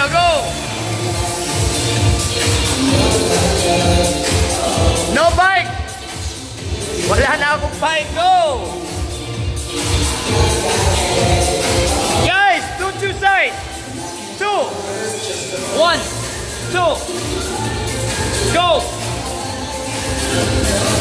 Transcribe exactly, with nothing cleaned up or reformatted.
tayo, go! No bike! Wala na akong bike, go! Guys, two two side! Two! One! Two! Go!